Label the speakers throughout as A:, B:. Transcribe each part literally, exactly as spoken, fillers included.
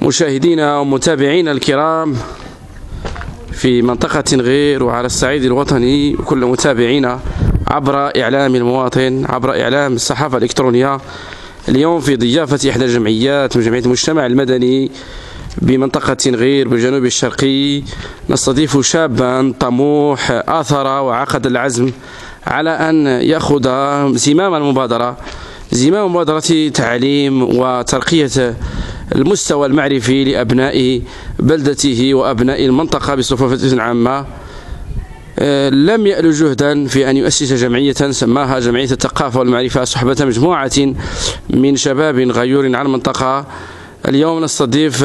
A: مشاهدينا ومتابعينا الكرام في منطقة غير وعلى الصعيد الوطني، وكل متابعينا عبر إعلام المواطن، عبر إعلام الصحافة الإلكترونية. اليوم في ضيافة إحدى الجمعيات من جمعية المجتمع المدني بمنطقة غير بالجنوب الشرقي، نستضيف شابا طموح آثر وعقد العزم على أن يأخذ زمام المبادرة زمام مبادرة تعليم وترقية المستوى المعرفي لأبناء بلدته وأبناء المنطقة بصفة عامة. لم يأل جهدا في أن يؤسس جمعية سماها جمعية الثقافة والمعرفة صحبة مجموعة من شباب غيور على المنطقة. اليوم نستضيف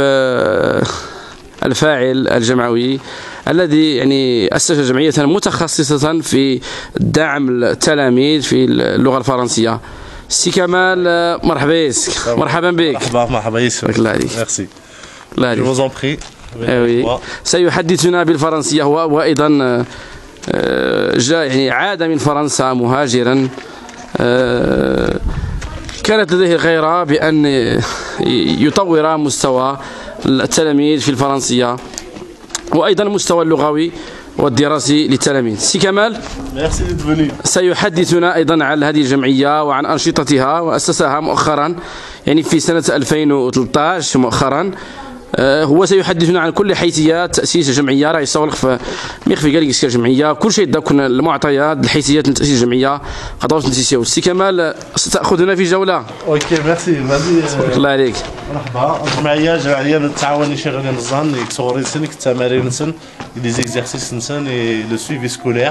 A: الفاعل الجمعوي الذي يعني أسس جمعية متخصصة في دعم التلاميذ في اللغة الفرنسية. سي كمال، مرحبا بك. مرحبا بك.
B: مرحبا مرحبا يسر.
A: الله عليك.
B: ميرسي.
A: الله عليك.
B: جو فوز ان بري.
A: وي. سيحدثنا بالفرنسية. هو وأيضا جاء يعني عاد من فرنسا مهاجرا. كانت لديه غيرة بأن يطور مستوى التلاميذ في الفرنسية وأيضا المستوى اللغوي والدراسي للتلاميذ. سي كمال، سيحدثنا أيضا عن هذه الجمعية وعن أنشطتها، وأسسها مؤخرا يعني في سنة ألفين وثلاثة عشر مؤخرا. هو سيحدثنا عن كل حيثيات تأسيس الجمعية، راه يسولق في ميخفي قال لك الجمعية كل شيء داك المعطيات الحيثيات لتأسيس الجمعية خطوات نتيسيو. سي كمال، ستأخذنا في جولة.
B: اوكي ميرسي.
A: الله عليك.
B: مرحبا. الجمعية جمعية نتعاون شغل نزان يكسوري سن التمارين نسن لي زيكزارسيس نسن لو سويفي سكولير.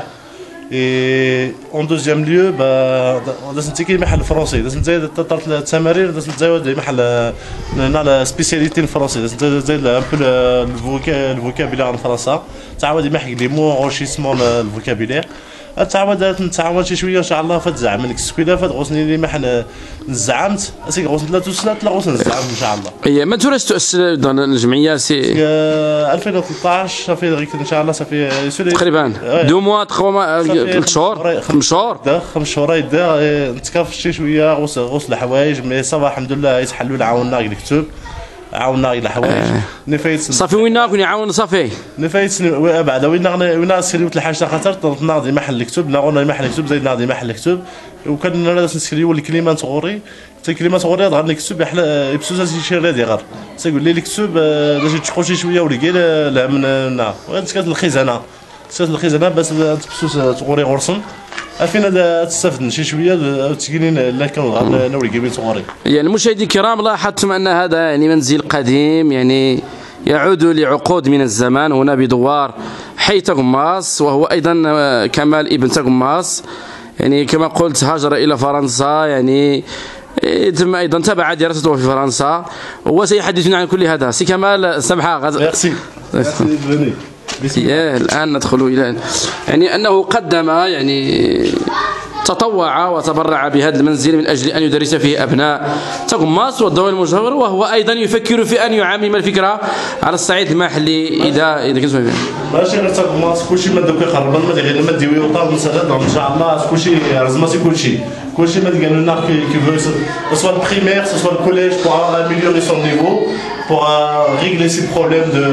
B: Et en deuxième lieu, لازم تيجي محل فرنسي، لازم تزيد التمارين، لازم تزيد محل نال سبيسياليتي الفرنسي، لازم تزيد ان بو الفوكابيلير الفرنسا، تعاود يمحك لي مو انريشيسمون الفوكابيلير، تعاود نتعاون شي شويه ان شاء الله فات من السكويلا فات غوصني لي محل نزعمت، اسيك غوصن ثلاث سنوات لا غوصن نزعم ان شاء الله.
A: اي ما تورث تؤسس الجمعيه سي
B: ألفين وثلاثة عشر صافي ان شاء الله صافي
A: تقريبا دو موا تخوا موا ثلاث شهور خمس شهور
B: خمس شهور يدا نتكافش شي شويه غوص غوص الحوايج مي صافا الحمد لله يتحلوا عاوننا الكتب عاوننا الى حوايج نفايت
A: صافي وين كون يعاون صافي
B: نفايت بعد وين وين سيريوت الحاجه خاطر ناضي محل الكتب ناغونا محل الكتب زيد ناضي محل الكتب وكان لازم نسكريو الكلمات صغوري حتى الكلمات صغوري غير الكتب يحل يبسوس شي رادي غير تيقول لي الكتب باش تشقو شي شويه ولي لا من نا وغتكات الخزانه سات الخزانه باش تبسوس صغوري غرسن فينا تستفد شي شويه تسكينين لا كانوا نوري جايبين صغاري.
A: يعني المشاهدين الكرام لاحظتم ان هذا يعني منزل قديم يعني يعود لعقود من الزمان هنا بدوار حي تغماس، وهو ايضا كمال ابن تغماس يعني كما قلت هاجر الى فرنسا، يعني تم ايضا تابع دراسته في فرنسا، وسيحدثنا عن كل هذا. سي كمال سمحه غد...
B: ميرسي ميرسي
A: ياه الآن ندخل إلى يعني أنه قدم يعني تطوع وتبرع بهذا المنزل من أجل أن يدرس فيه أبناء تغماس والضوء المجاور، وهو أيضا يفكر في أن يعمم الفكرة على الصعيد المحلي. إذا إذا كنت
B: ماشي غير تغماس كلشي ما دوك يخربن ما غير ما ديوي وطال مثلا إن شاء الله كلشي رزماسي كلشي كلشي ما قالوا لنا كي فو سوا البريمير سوا الكوليج بور اميليوري سون نيفو pour régler ces problèmes de,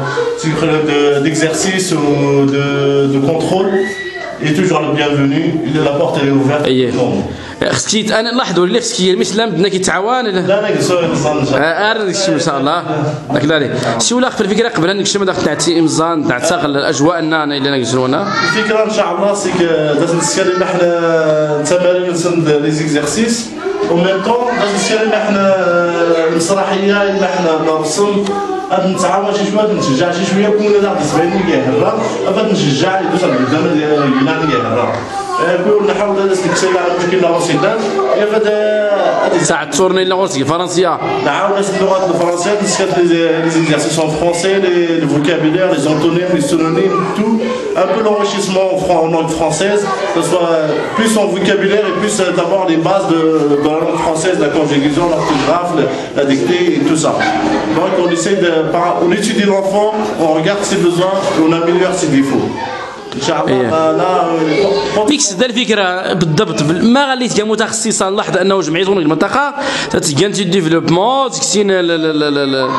B: d'exercice ou de, de contrôle. Il est toujours le bienvenu, la porte elle est ouverte. خصك
A: انا نلاحظوا اللي خصك المسلم بدنا كيتعاون لا
B: لا نقصوا
A: اه نكشف ان شاء الله داك لا شي ولا في الفكره قبل ان نكشف داك تاع تيمزان تاع تاغل الاجواء اننا الا نكشفوا هنا
B: الفكره ان شاء الله سيك لازم نتكلم احنا تمارين لي زيكزارسيس وميم طون لازم نتكلم احنا المسرحيه الا احنا نرسم غادي نتعاون شي شويه نشجع شي شويه كون لا تسباني كيهرب غادي نشجع يدوز على قدام ينال كيهرب كون نحاول نستكشف على مشكل لاغوسيدان يا فدا
A: ساعه تورني لاغوسي فرنسيه
B: نعاون اللغات الفرنسيه نسكت لي زيكزارسيس ان فرونسي لي فوكابيلير لي زونتونيم لي سينونيم تو un peu l'enrichissement en langue française, que ce soit plus en vocabulaire et plus d'abord les bases de, de la langue française, la conjugaison, l'orthographe, la dictée et tout ça. Donc on essaie de, on étudie l'enfant, on regarde ses besoins et on améliore ses défauts. ان شاء الله. لا
A: ديك الفكره بالضبط ما غليت كمتخصصه نلاحظ انه جمعيه المنطقه تتكن ديفلوبمون تكتين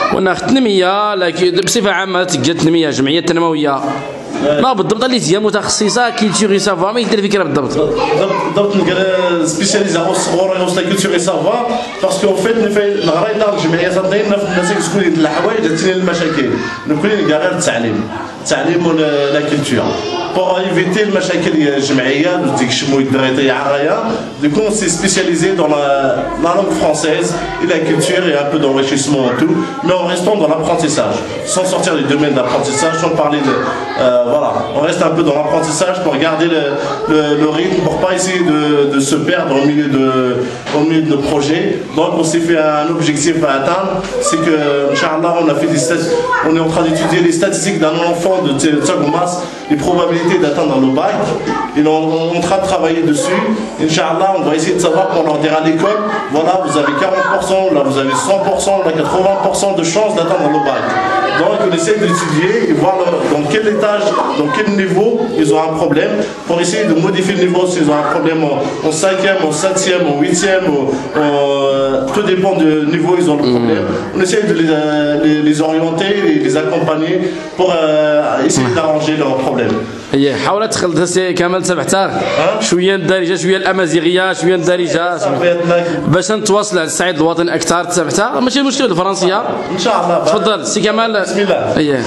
A: وانا التنميه لكن بصفه عامه تلقى التنميه جمعيه تنمويه لا بالضبط اللي هي متخصصه كيلتوري سافوا ما يدير الفكره بالضبط
B: بالضبط نلقى سبيسياليزا او الصغور او لا كولتور سافوا باسكو فيت نغرا الى الجمعيه تاعنا في الناس يسكنوا الحوايج تاعتنا المشاكل نكون نلقى غير التعليم التعليم ولا كولتور pour éviter المشاكل الجمعيه ديك شمو يدري عرايا ديكو on s'est spécialisé dans la, la langue française et la culture et un peu d'enrichissement et tout mais en restant dans l'apprentissage sans sortir du domaine d'apprentissage sans parler de euh, voilà on reste un peu dans l'apprentissage pour garder le, le, le rythme pour pas essayer de, de se perdre au milieu de au milieu de nos projets donc on s'est fait un objectif à atteindre c'est que Inch'Allah on a fait des on est en train d'étudier les statistiques d'un enfant de Tsagomas les probabilités d'atteindre le bac et on, on est en train de travailler dessus Inch'Allah on va essayer de savoir pour leur dire à l'école voilà vous avez quarante pour cent là vous avez cent pour cent là quatre-vingts pour cent de chance d'atteindre le bac donc on essaie d'étudier et voir dans quel étage dans quel niveau ils ont un problème pour essayer de modifier le niveau s'ils ont un problème en, en cinquième, en septième, en huitième en, en, tout dépend du niveau ils ont le problème on essaie de les, les, les orienter et les accompagner pour euh, essayer d'arranger leurs problèmes
A: ايه حاول تدخل كامل سبعتار شويه الدارجه شويه الامازيغيه شويه الدارجه باش نتواصل على الصعيد الوطني اكثر تبعتها ماشي مشكل الفرنسيه
B: ان شاء الله
A: تفضل سي كمال
B: بسم الله
A: ايه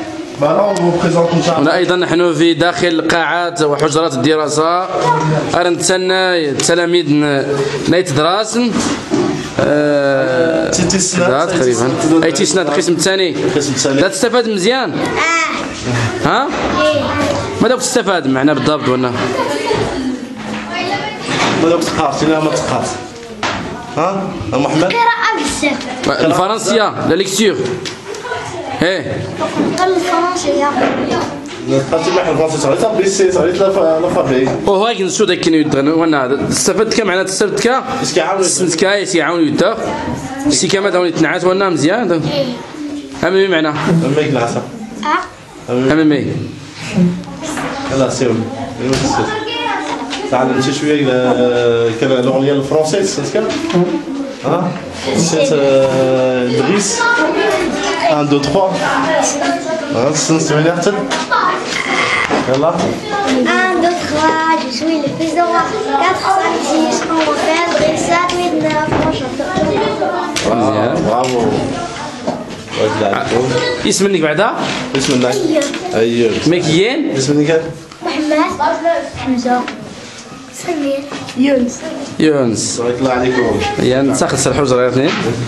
A: هنا ايضا نحن في داخل قاعات وحجرات الدراسه انا نتسنى تلاميذ نايت دراسن
B: تيتسنا
A: تقريبا اي تيسنا القسم الثاني لا تستفاد مزيان ها ماذا تستفاد معنا بالضبط ولا
B: ماذا تقرأت لا ما تقرأت ها محمد
C: قراءة
A: الفرنسية لا ليكتور ايه
C: الفرنسية
B: قرأتي مع الفرنسية صارت بيسي صارت لا فابريك
A: وهو هاك نسو داك كانوا يدغن وانا استفدت كا معناتها استفدت كا استفدت كا يعاون يدغ سي كما داون يتنعس وانا مزيان امي معنا
B: امي كلاصه
A: امي
B: يلا سير تعلمت شويه كان لغويا الفرنسي سنتك ها سيت دريس واحد اثنين ثلاثة ها سنسمعني حتى يلا
C: واحد اثنين ثلاثة je suis le fils de roi quatre cinq six on va faire sept huit neuf
A: مزيان
B: برافو
A: اسم منك بعدا
B: اسم منك ايوب
A: مكيين
B: اسم منك
C: محمد حمزة سمير يونس
A: يونس
B: بارك الله عليكم
A: يعني نسخص الحجرة اثنين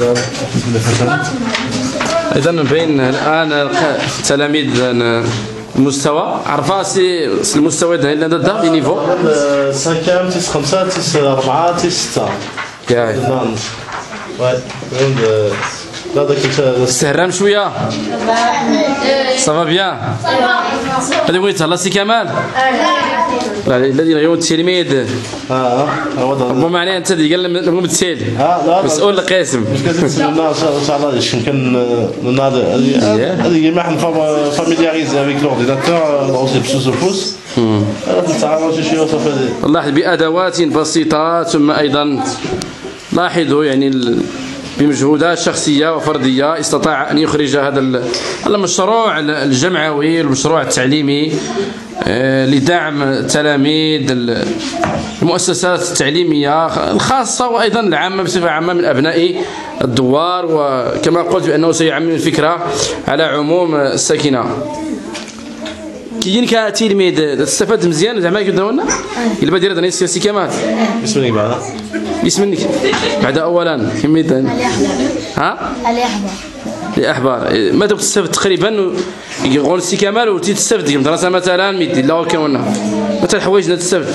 A: اذا بين الان تلاميذ المستوى عرفا سي المستوى اللي ضد في نيفو
B: خمسة تيس خمسة تيس أربعة تيس ستة
A: ياك
B: واي لا داك
A: استهرام شويه صافا بيان هذا بغيت الله سي كمال الذي غير التلميذ
B: اه هو
A: ربما معناه انت اللي قال لهم بالتالي مسؤول القسم
B: مش كتسنى ان شاء الله يمكن هذه هذه ما حنا فاميلياريزي افيك لورديناتور اون بسوس بوس نتعرض شي شويه صافي
A: لاحظ بادوات بسيطه ثم ايضا لاحظوا يعني بمجهودات شخصية وفردية استطاع أن يخرج هذا المشروع الجمعوي المشروع التعليمي لدعم التلاميذ المؤسسات التعليمية الخاصة وأيضا العامة بصفة عامة من أبناء الدوار وكما قلت بأنه سيعمم الفكرة على عموم الساكنة كاين كتلميذ تستفاد مزيان زعما قلنا لنا الا دير هذا سي كمال
B: اسمك بعدا
A: اسمك بعد اولا كميت ها
C: الأحبار
A: الاحبار ماذا تستفد تقريبا يقول سي كمال وتستفد في المدرسه مثلا ميدي لا كان مثلا حوايج تستفد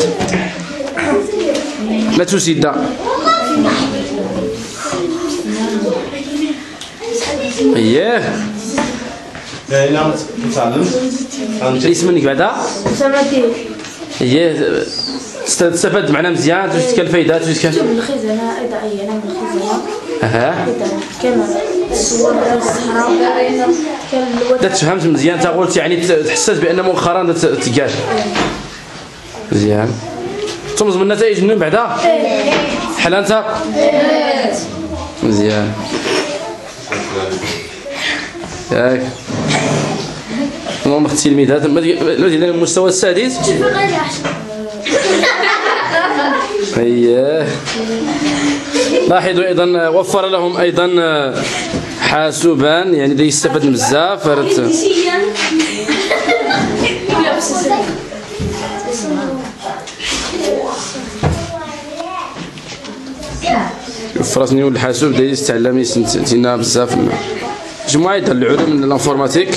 A: لا تسيد اييه
B: نعم تعلمت
A: اسم منك بعدا
C: سماتي
A: هي تستفاد معنا مزيان واش كان الفايدات واش كان
C: الخزانة إضائية نعم الخزانة
A: اها
C: كان الصور الصحراء كان الوضع
A: تفهمت مزيان انت قلت يعني تحسست بان مؤخرا تقال مزيان تمز من النتائج من بعدا بحال انت مزيان ياك نورمال التلميذات الذين المستوى السادس. اييه لاحظوا ايضا وفر لهم ايضا حاسوبان يعني دا يستفاد بزاف. فراسني والحاسوب دا يستعلم يستنتينا بزاف مجموعة ديال العلوم من الانفورماتيك.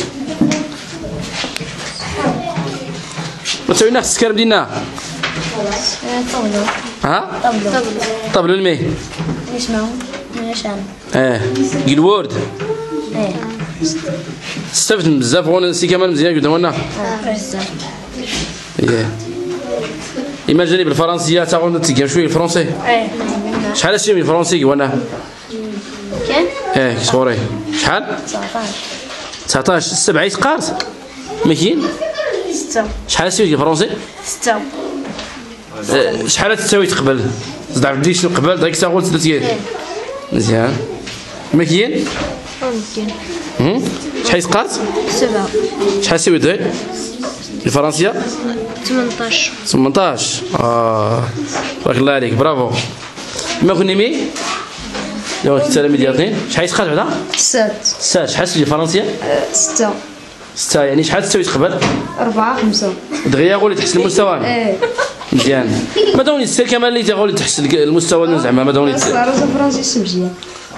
A: وتسوينا السكر بدينا
C: طبلو.
A: ها
C: طبلو.
A: طبلو المي
C: نسمعو نشان.
A: اه قيل وورد.
C: ايه
A: استفدت بزاف وانا سي كمان مزيان قدام لنا.
C: اه بزاف.
A: ايه إما جاني بالفرنسية تا غادي نتقام شوية الفرنسي.
C: ايه
A: شحال اسمي بالفرنسي وانا؟
C: كان؟
A: ايه صوري شحال؟
C: تسعطاش.
A: تسعطاش سبعة يتقارت ما كاين؟
C: ستة.
A: شحال اسمي بالفرنسي؟
C: ستة.
A: اه شحال تساوي تقبل؟ زد عبدي شنو قبل داك الساعة قلت ثلاث مزيان ما كاين؟
C: ممكن.
A: شحال يتقارت؟
C: سبعة.
A: شحال تساوي دغيا؟ الفرنسية؟
C: ثمنطاش.
A: ثمنطاش اه بارك الله عليك برافو. ما كنا مي يا التلاميذ ديالنا شحال يتقاد بعدا؟
C: ست.
A: ست. شحال تسوي الفرنسية؟
C: ستة.
A: ستة يعني شحال تسوي تقبل؟
C: أربعة خمسة.
A: دغيا غولي تحسن المستوى.
C: ايه
A: مزيان ما داوني السير كمال اللي تغولي تحسن المستوى زعما ما داوني السير.
C: راه فرنسي مزيان.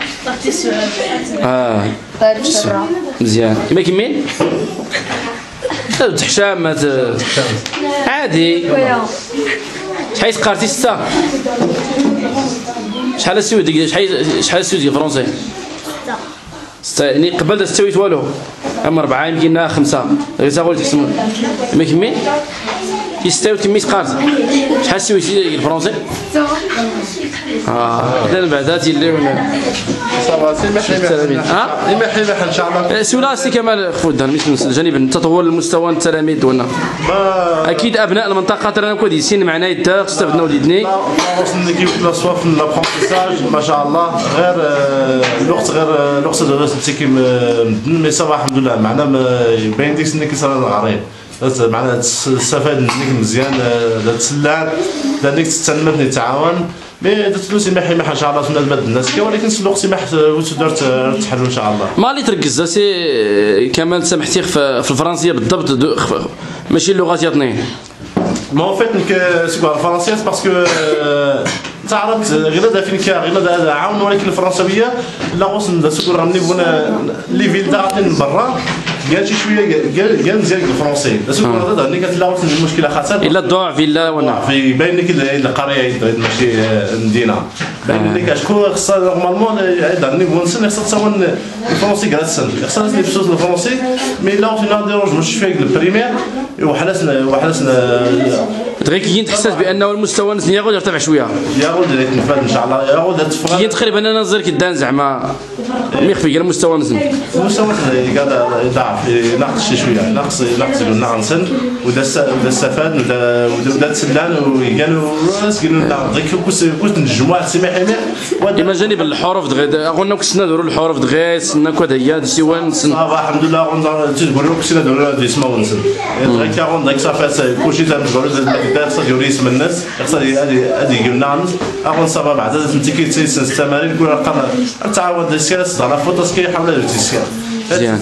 A: اه
C: طيب الشرع.
A: مزيان كيما كيمين؟ تحشام ما عادي. شحال تقارتي ستة؟ شحال تسوي ديك شحال شحال تسوي ديك الفرنسي؟ ستة يعني قبل دا تسويت والو اما أربعة يمكن خمسة غير تقول تحسن ما كمين يستوي كمية قارت شحال تسويتي ديك الفرنسي؟ اه اذا بعدا تيليونا
B: صافا سي محي
A: ها
B: محي محي ان شاء الله.
A: سولا سي كمال خفوت من جانب تطور المستوى التلاميذ دولنا اكيد ابناء المنطقه ترانا كويسين معنا يدا استفدنا وليدني
B: وصلنا كيف لا سوا في لابرونتيساج ما شاء الله غير الوقت غير الوقت تيكي مي صافا الحمد لله معنا باين ديك السنه كيصرا الغريب معناها تستفاد منك مزيان تسلع لانك تستنى تعاون مي درت له سماح ما ان شاء الله تنادى الناس ولكن في الوقت سماح تقدر تحلوا ان شاء الله.
A: ما اللي تركز سي كمال سامحتي في الفرنسيه بالضبط ماشي اللغات يا اثنين.
B: ما هو فاتنك سيكو الفرنسيه باسكو تعرفت غير هذا فين كا غير هذا عاون ولكن الفرنسويه لا وصل سيكو راه ملي بغينا لي فيل داغتين من برا قال شي شويه قال قال مزيان الفرنسي سيكو هذا اللي كتلاقوا المشكله خاصه
A: الا ضعف الا وانا
B: في باين لك القريه ماشي المدينه باين لك شكون خصها نورمالمون يهضر نيفو نسن خصها تصون الفرنسي كاع السن خصها تسمي بصوت الفرنسي مي لا اون ديروج مش في البريمير وحلسنا وحلسنا
A: دغيا كي تحسس بانه المستوى نسني ياخذ يرتفع شويه
B: ياخذ نتفاد ان شاء الله ياخذ تفرق
A: كاين تقريبا انا نظر كدان زعما ميخفي غير المستوى نسن
B: المستوى قاعد يضعف ناقص شي شويه ناقص ناقص قلنا نسن ودا ودا استفاد ودا ودا تسلان وقالوا راس قالوا لنا ديك كوس كوس الجماعه سماحي
A: اما جانب الحروف دغيا قلنا كنا نديروا الحروف دغيا سنا كذا هي سيوان سن
B: صافا الحمد لله قلنا تقولوا كنا نديروا اسمه ونسن دغيا كارون ديك صافي كلشي تنقولوا خصها ديروا اسم الناس خصها هذه هذه قلنا اغون صافا بعد انت كي تسن التمارين كل رقم تعاود السياس على فوتوس كي يحاول يدير السياس
A: مزيان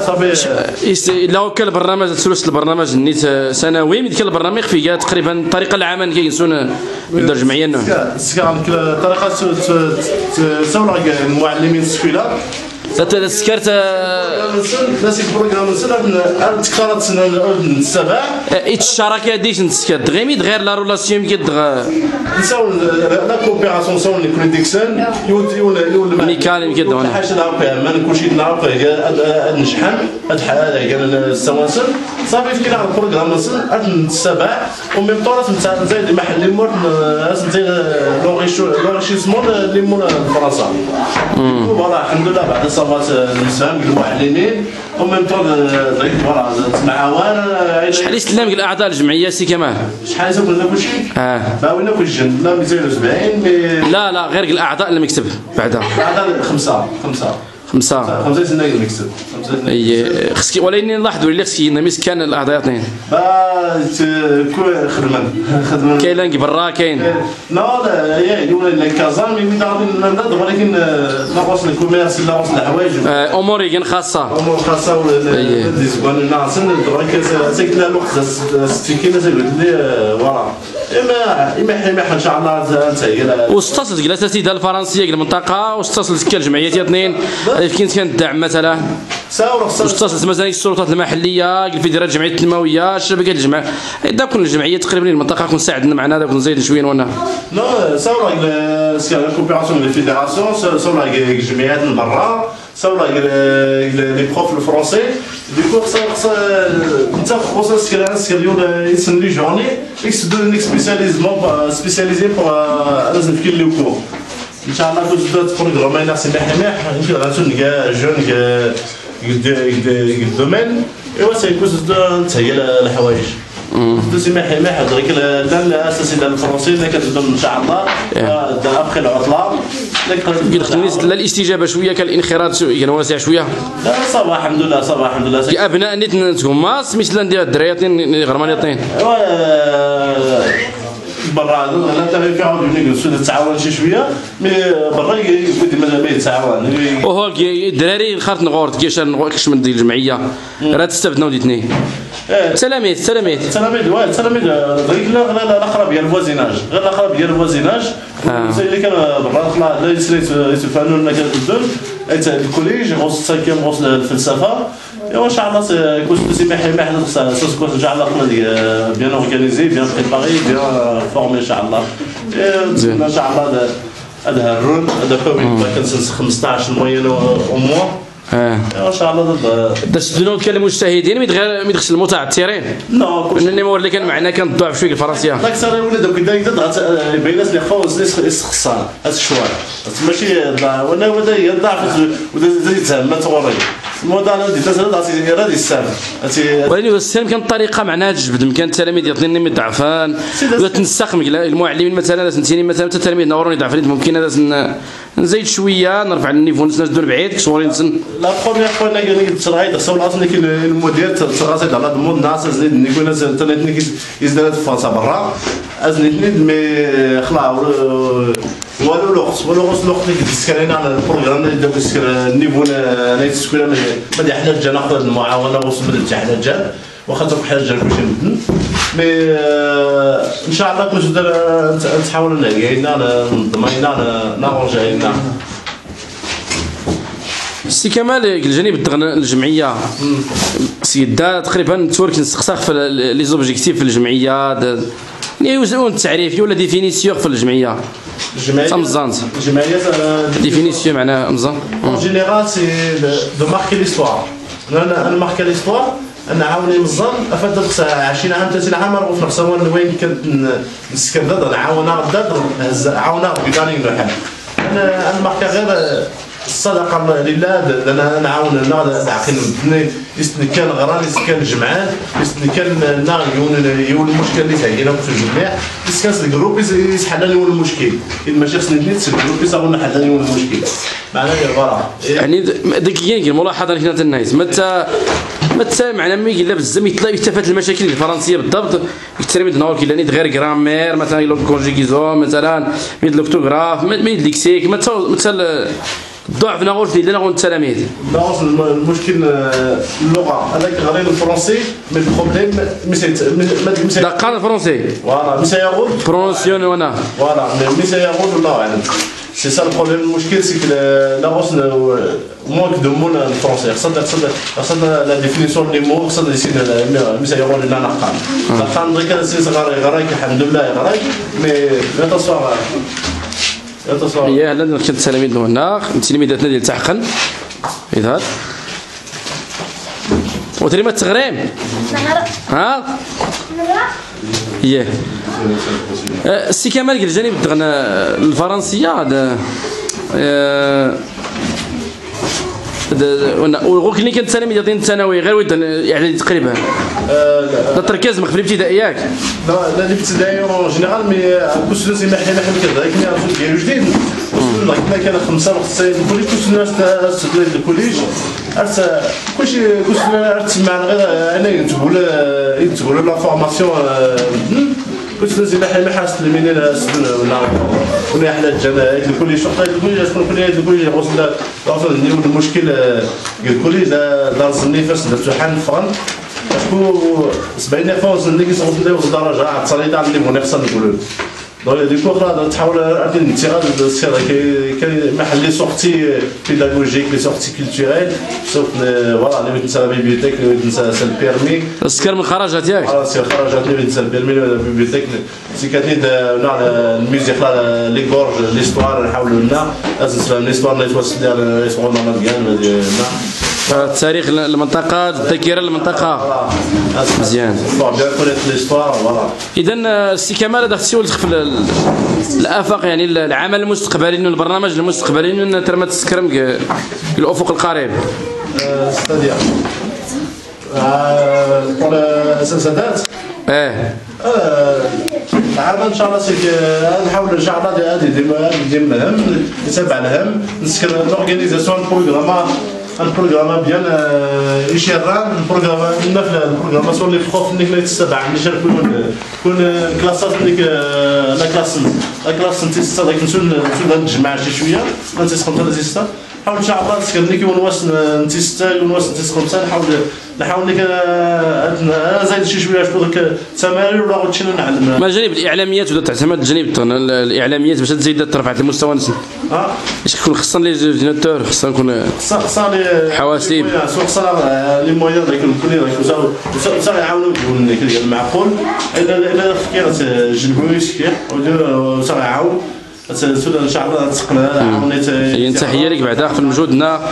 A: صافي لا كان البرنامج ثلث البرنامج نيت سنوي من كان البرنامج فيه تقريبا الطريقه العامه كينسون ندير جمعيه نوع
B: الطريقه سولا المعلمين السكولا
A: ذات السكرت
B: ناس البروغرام نسال تكررت سنه السبع
A: ايت الشراكه ديش نسكت غيمي غير لا رولاسيون كيدغ
B: نساو لا كوبيراسيون سون لي بريديكسيون يول يول يول
A: ميكانيك كيدغ
B: حاجه نعرفها ما نكونش نعرف هاد نشحن هاد حاله قال السوانسل صافي في كلا البروغرام نسال هاد السبع وميم طورات نتاع زايد المحل اللي مور نتاع لوريشيسمون اللي مور فرنسا فوالا الحمد لله بعد صافات نسام المعلمين وميم طور دريك فوالا معاون
A: شحال يسلم الاعضاء الجمعيه سي كمال
B: شحال يسوق لنا كلشي
A: اه
B: باوينا كل جن لا مئتين وسبعين
A: لا لا غير الاعضاء المكتب بعدا
B: الاعضاء خمسه خمسه
A: خمسة
B: خمسة سنين المكسب
A: اي خصك ولكن نلاحظوا اللي خصك ينمس كان الاعضاء
B: با كو خدمن خدمن
A: كاين لانك برا كاين
B: لا لا هي ولا كازان مي دارين نضرب ولكن ناقص الكوميرس لا ناقص الحوايج
A: امور كاين خاصه
B: امور خاصه ولا ديزبان ناس درك سكت لا الوقت ستيكينا سيقول لي فوالا اما اما اما ان شاء الله انت هي
A: واستاصلت جلسه سيده الفرنسيه ديال المنطقه واستاصلت كالجمعيات اثنين كيف كانت الدعم مثلا واستاصلت مثلا السلطات المحليه الفيدراليه الجمعيه التنمويه الشبكه الجمع دا كل الجمعيات تقريبا المنطقه كون ساعدنا معنا داك نزيد شويه وانا
B: لا ساورا سكا كوبيراسيون ديال الفيدراسيون ساورا الجمعيات من برا ساورا لي بروف الفرونسي ديكو خص انت خصوصا سكا سكا ديال يسن لي جورني اكس دو سبيسياليزمون سبيسياليزي بور لازم في لي كور ان شاء الله كنت دوت بروغرام ناس ماح ماح يمكن غاتون نلقى جون كاع الدومين ايوا سيكون هي الحوايج دوزي ماح ماح درك لا الاساسي ديال الفرنسي اللي كتبدا ان شاء الله ابخي العطله
A: قلت لا الاستجابه شويه كان الانخراط كان واسع شويه
B: لا صباح الحمد لله صباح الحمد لله
A: في ابناء نيت نتهما سميت ندير الدرياتين غرمانيطين
B: برا لا كيعاودوا نجلسوا نتعاون شي شويه مي برا يقول ما يتعاون
A: وهو الدراري الخرط نغورت كيش كيش من ديال الجمعيه راه تستافدنا ودي اثنين سلامات سلامات
B: سلامات واه سلامات دريك لا لا الاقرب ديال الفوازيناج غير الاقرب ديال الفوازيناج زي اللي كان برا طلع لا يتفانوا لنا كنبدل انت الكوليج غوص سانكيام غوص الفلسفه ايوا ان شاء الله كنت سي محي محي سكون ان شاء الله بيان اورغانيزي بيان بريباري بيان فورمي ان شاء الله ان شاء الله هذا الرول هذا كومي كنسنس خمسطاش موين او موا اه ان شاء الله
A: درت بدون كالمجتهدين ما يدخل المتعثرين
B: نو
A: لانني مور اللي كان معنا كان ضعف شويه الفرنسيه
B: داك السنه ولا دوك داك يبين الناس اللي خاوز ناس خصان هاد الشوارع ماشي وانا ودا هي ضعف ودا زيد ما توري الموضوع ديال الناس راه راه السام
A: ولكن السام كان الطريقه معناها تجبد يمكن التلاميذ يعطيني ضعفان ولا تنسق المعلمين مثلا سنتيني مثلا التلاميذ نوروني ضعفين ممكن هذا نزيد شويه نرفع النيفو نسدو بعيد كصوري نسن
B: لا بروميير فوا انا كان ترايد خصو اصلا كاين المدير تراصد على ضمون الناس زيد نكون ناس تنتني يزداد في فرنسا برا ازنيتني مي خلا والو لوقت والو غوص الوقت اللي كتسكرينا على البروغرام اللي داك النيفو انا يتسكر ما دي حنا جا ناخذ المعاونه وصل من حتى حنا جا واخا تروح حنا جا كلشي مدن مي ان شاء الله كنت نتحاول نلقينا نضمينا نارونجينا
A: سي كمال الجانب الجمعيه سيدا تقريبا تورك نسقسق في لي زوبجيكتيف في الجمعيه يوزعون التعريف ولا ديفينيسيون في الجمعيه
B: الجمعيه
A: مزانت
B: الجمعيه
A: ديفينيسيون معناها مزان
B: ان جينيرال سي دو ماركي ليستوار انا انا ماركي ليستوار انا عاوني مزان افاد عشرين عام ثلاثين عام رغم نخسر وين كنت نسكن ضد نعاونا ضد عاونا قداني نحل انا انا ماركي غير الصدقه لله انا نعاون النار تعقل يستني كان غراني كان جمعان يستني كان النار يون يون المشكل اللي تعينا في الجميع يسكن الجروب يسحل لي المشكل ماشي خصني نيت الجروب يصاوب نحل لي المشكل معناها الغرا
A: يعني دقيقه الملاحظه هنا تاع الناس متى متى معنا مي قال بزاف يتفات المشاكل الفرنسيه بالضبط التلاميذ نهار كيلاني غير جرامير مثلا لو كونجيكيزون مثلا ميد لوكتوغراف ميد ليكسيك متى متى ضعف نغوص اللي نغوص التلاميذ
B: نغوص المشكل اللغه هذاك غير الفرنسي مي البروبليم مي
A: دا قان الفرنسي
B: فوالا مي سيغول
A: برونسيون وانا
B: فوالا مي سيغول والله اعلم سي سا البروبليم المشكل سي نغوص مونك دو مون الفرنسي خصنا خصنا خصنا لا ديفينيسيون لي مو خصنا يسين مي سيغول لنا نقان نقان درك سي صغار غراك الحمد لله غراك مي لا تصور
A: يا هلا كنت التلاميذ هنا تلميذاتنا ديال تحقن اذا وتريما التغريم ها ياه السي كمال قال جانب الفرنسيه هذا وغوك اللي كانت التلاميذ ديال الثانوي غير ود يعني تقريبا التركيز في الابتدائي ياك
B: لا لا الابتدائي اون جينيرال مي كنت لازم نحل نحل كذا كني ديالو جديد كنا كان خمسه وقت السيد الكوليج كنت الناس تستدل الكوليج ارت كلشي كنت تسمع غير انا تقول تقول لا فورماسيون كنت نزيد حنا حاس المينين ولا ولا حنا الجماعات الكوليج شرطه الكوليج شكون كل هذا الكوليج وصل وصل المشكل الكوليج دار الزني فاش درتو حال الفرن باسكو سبعين فوز اللي كيصوت نديرو الدرجه عاد تصريد على اللي بغينا خصنا نقولوا دونك ديكو خلا تحاول عاد الانتقال السير كاين محل لي سورتي بيداغوجيك لي سورتي كولتوريل سوف فوالا اللي بغيت نسى لا بيبيوتيك اللي بغيت نسى البيرمي
A: السكر من الخرجات ياك
B: اه سي الخرجات اللي بغيت نسى البيرمي ولا البيبيوتيك سي كاتني نوع الميوزيك لي غورج ليستوار نحاولوا لنا لازم ليستوار اللي توصل لها يسمعوا لنا مزيان
A: التاريخ المنطقة الذاكرة المنطقة مزيان إذا السي كمال هذا خصو يولد في الآفاق يعني العمل المستقبلي البرنامج المستقبلي ترمى تسكرم في الأفق القريب
B: ستادير بور السلسلات
A: اه
B: عاد ان شاء الله سيك نحاول ان شاء الله هذه ديما ديما الهم نتابع الهم نسكر لورغانيزاسيون بروغرام البروغرام بيان يشران البروغرام لنا في البروغراماسيون اللي فخوف انك لا تتبع اللي شرا كون كون كلاسات انك لا كلاس لا كلاس انت تصدق نسول نسول نجمع شي شويه انت تسخن ثلاث سته حاول ان شاء الله تسكرني كي ونواس انت سته ونواس انت خمسه نحاول نحاول لك زايد شي شويه شوف داك التمارين ولا غادي نعلم
A: ما جانب الاعلاميات ولا تعتمد الجانب الاعلاميات باش تزيد ترفع المستوى نسن
B: اه
A: اش كيكون خصنا لي جينيتور خصنا نكون
B: خصنا لي
A: حواسيب
B: خصنا لي مويان داك الكل وصا يعاونوا يقولوا لك المعقول الا الا فكرت جنبوا يسكير وصا يعاون ان شاء الله تقنع عاونيت
A: هي تحيه لك بعدا في مجهودنا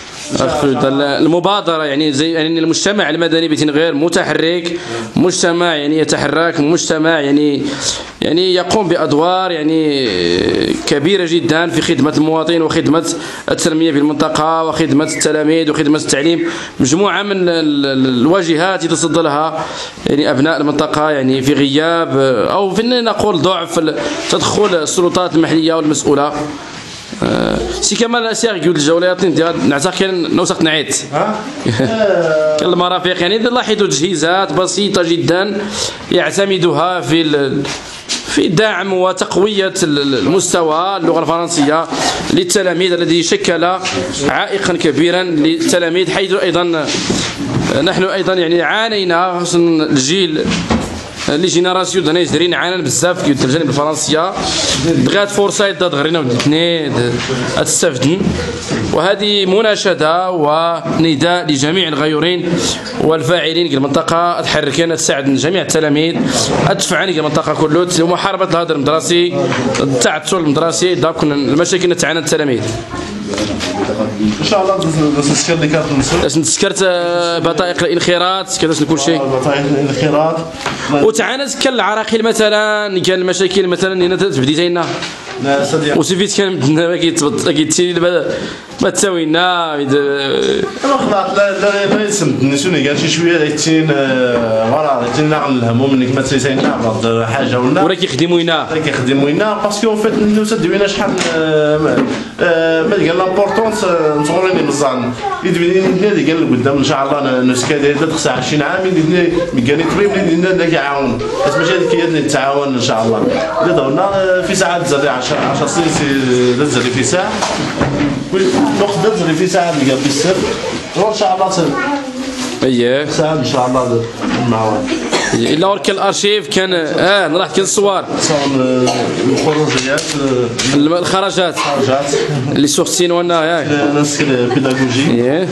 A: المبادرة يعني زي يعني المجتمع المدني بتنغير متحرك مجتمع يعني يتحرك مجتمع يعني يعني يقوم بأدوار يعني كبيرة جدا في خدمة المواطن وخدمة التنمية في المنطقة وخدمة التلاميذ وخدمة التعليم مجموعة من الواجهات يتصدى لها يعني أبناء المنطقة يعني في غياب أو في نقول ضعف تدخل السلطات المحلية والمسؤولة. أه سي كمال سي يقول الجولات ديال نعتقد كان نوثق نعيت كان المرافق يعني لاحظوا تجهيزات بسيطه جدا يعتمدها في في دعم وتقويه المستوى اللغه الفرنسيه للتلاميذ الذي شكل عائقا كبيرا للتلاميذ حيث ايضا نحن ايضا يعني عانينا خصوصا الجيل لي جينيراسيون دنا يجرين عانن بزاف في الجانب الفرنسيه بغات فرصه يداد غرينا ودتني تستافدن وهذه مناشده ونداء لجميع الغيورين والفاعلين في المنطقه تحركنا تساعد جميع التلاميذ ادفعنا في المنطقه كله لمحاربه الهدر المدرسي التعثر المدرسي داك المشاكل اللي تعانى التلاميذ
B: ان شاء الله باش نسكر لي كارت نصر
A: باش نسكرت بطائق الانخراط كذا كل شيء
B: بطائق الانخراط
A: وتعانت كان العراقيل مثلا كان المشاكل مثلا اللي تبديتي لنا
B: لا صديق
A: وسيفيت كان ما كيتبط كيتسيل ما تساوينا
B: انا خلاص لا لا لا يسمدني شنو قال شي شويه دايتين فوالا دايتين نعمل الهموم انك ما تسيسينا بعض حاجه ولا
A: ولا كيخدموا لنا
B: ولا كيخدموا لنا باسكو اون فيت ندوز دوينا شحال ما قال لامبورطونس نصورني مزان يدبني اللي قال قدام ان شاء الله نسكا داير خصها عشرين عام يدني مكاني طبيب اللي داك يعاون بس ماشي هذيك هي التعاون ان شاء الله اللي ضرنا في ساعات زاد عشر سنين زاد في ساعه الوقت دزري في ساعه اللي قبل السر وان شاء الله سر
A: اييه
B: ساعه ان شاء الله المعاون
A: الا ورك الارشيف كان اه نروح كان الصور
B: الخروجيات
A: الخرجات
B: الخرجات
A: اللي سورتين وانا ياك
B: نسك البيداغوجي
A: اييه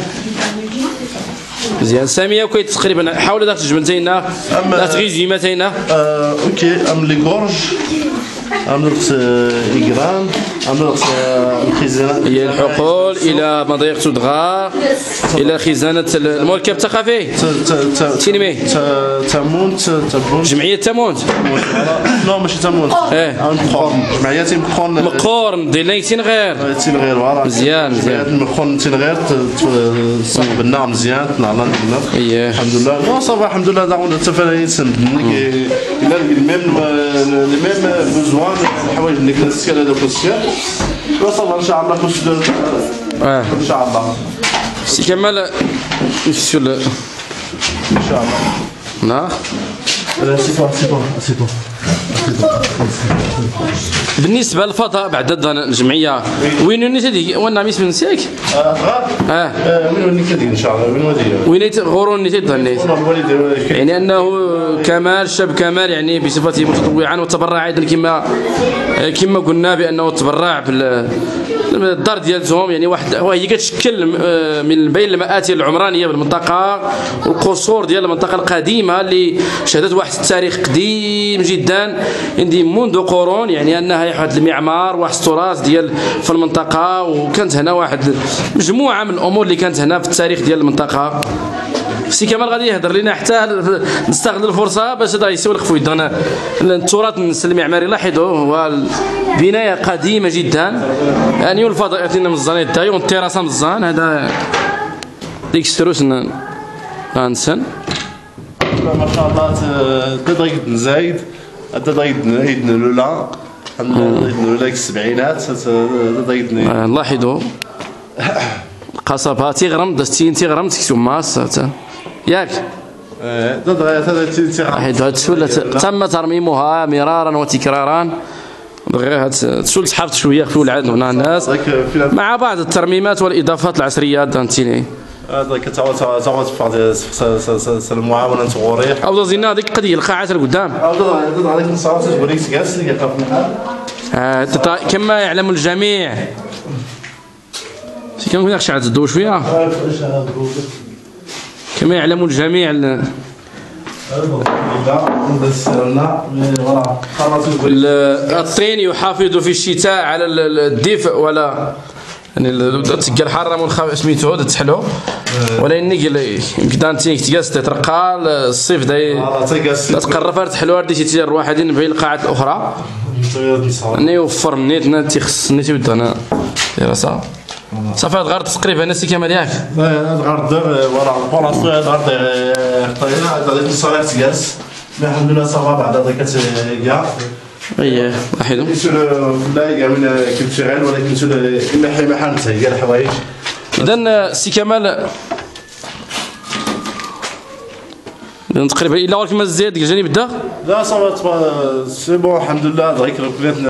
A: مزيان ساميه وكاين تقريبا حاول داك الجملتين لا تغيزي متينا
B: اوكي ام لي غورج ام نقص ايغران ام نقص الخزانه
A: هي الحقول الى مضيق تدغا الى خزانه المركب الثقافي تينمي
B: تامونت تابونت
A: جمعيه تامونت
B: لا ماشي تامونت
A: اه
B: جمعيه مقرن
A: مقرن ديال تينغير
B: تينغير فوالا
A: مزيان مزيان
B: مقرن تينغير صوبنا مزيان طلعنا
A: اييه
B: الحمد لله لا صافا الحمد لله داعونا التفاعلين سندني الى الميم الميم بوزوان الحوايج اللي كنسكر هذوك السكر وصل ان شاء الله كل شيء
A: اه
B: ان شاء الله.
A: سي كمال نمشيو ل
B: ان شاء الله.
A: نعم
B: لا سي بون سي بون سي بون.
A: بالنسبه للفضاء بعد الجمعيه وين نيتي وانا ميس من سيك
B: اه
A: اه
B: وين نيتي ان شاء الله وين ودي
A: وين غورون نيتي ظنيت يعني انه كمال شاب كمال يعني بصفته متطوعا وتبرع ايضا كما كما قلنا بانه تبرع بال الدار ديالتهم يعني واحد وهي كتشكل من بين المآتي العمرانيه بالمنطقه والقصور ديال المنطقه القديمه اللي شهدت واحد التاريخ قديم جدا عندي منذ قرون يعني انها واحد المعمار واحد التراث ديال في المنطقه وكانت هنا واحد مجموعه من الامور اللي كانت هنا في التاريخ ديال المنطقه. سي كمال غادي يهضر لنا حتى نستغل الفرصه باش هذا يسولك في ودنا التراث المعماري لاحظوا هو البنايه قديمه جدا يعني والفضاءات من الزنيت تاعي والتيراسه من الزان هذا ديكستروس نانسن
B: ما شاء الله تضيق زايد تضيق عيد لولا الحمد لله عيد لولا السبعينات تضيق
A: نلاحظوا قصبها تيغرم دستين تيغرم تكتب ماس ياك حيت هاد السولة تم ترميمها مرارا وتكرارا غير هاد السولة تحافظ شويه في العاد هنا الناس مع بعض الترميمات والاضافات العصريه فهمتيني
B: هذاك تا تا تا في المعاونه التغوريه
A: او زينا هذيك القضيه القاعات القدام
B: او هذيك النصارى توريك تجالس اللي كيقف
A: كما يعلم الجميع كما كنا نخشى على الضوء شويه كما يعلم الجميع الطين يحافظ في الشتاء على الدفء ولا يعني تلقى الحرام والخاوي سميتو تحلو ولا انك يمكن انت تجلس تترقى الصيف دا تقرب تحلو دي تي الواحدين بين القاعات الاخرى اني يوفر نيتنا تيخص نيتي ودنا دراسه صافي هاد غرض تقريبا نسي كمال ياك
B: هاد غرض ورا بلاصتو هاد غرض خطينا هاد الصالح تجلس الحمد لله صافا بعد هذاك كاع
A: اييه لاحظوا
B: كنت لا كاع من كنت شغال ولكن كنت الا حي محل تهيا الحوايج.
A: اذا سي كمال تقريبا الا كما زيد الجانب دا
B: لا صافا سي بون الحمد لله ضيك